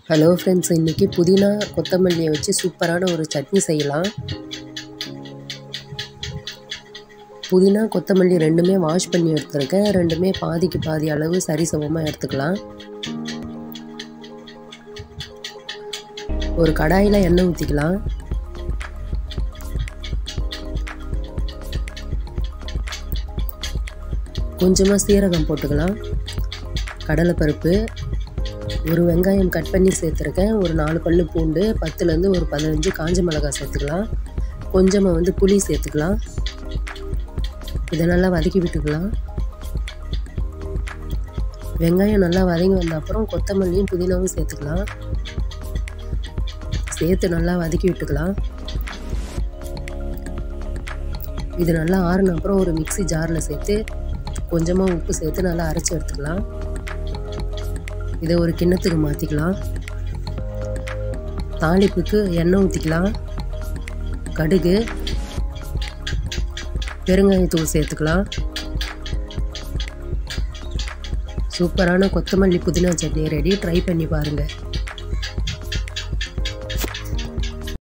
Hello friends, இன்றைக்கி புதினா கொத்தமல்லியை வச்சு சூப்பரான ஒரு சட்னி செய்யலாம். புதினா கொத்தமல்லி ரெண்டுமே வாஷ் பண்ணி எடுத்துருக்கேன். ரெண்டுமே பாதிக்கு பாதி அளவு சரிசமமாக எடுத்துக்கலாம். ஒரு கடாயில் எண்ணெய் ஊற்றிக்கலாம். கொஞ்சமாக சீரகம் போட்டுக்கலாம். கடலைப்பருப்பு, ஒரு வெங்காயம் கட் பண்ணி சேர்த்துருக்கேன். ஒரு 4 பல்லு பூண்டு, 10லேருந்து ஒரு 15 காஞ்ச மிளகாய் சேர்த்துக்கலாம். கொஞ்சமாக புளி சேர்த்துக்கலாம். இதை நல்லா வதக்கி விட்டுக்கலாம். வெங்காயம் நல்லா வதங்கி வந்த அப்புறம் கொத்தமல்லியும் புதினாவும் சேர்த்துக்கலாம். சேர்த்து நல்லா வதக்கி விட்டுக்கலாம். இது நல்லா ஆறுன அப்புறம் ஒரு மிக்ஸி ஜாரில் சேர்த்து கொஞ்சமாக உப்பு சேர்த்து நல்லா அரைச்சி எடுத்துக்கலாம். இதை ஒரு கிண்ணத்துக்கு மாற்றிக்கலாம். தாளிப்புக்கு எண்ணெய் ஊற்றிக்கலாம். கடுகு, பெருங்காயத்தூள் சேர்த்துக்கலாம். சூப்பரான கொத்தமல்லி புதினா சட்னி ரெடி. ட்ரை பண்ணி பாருங்கள்.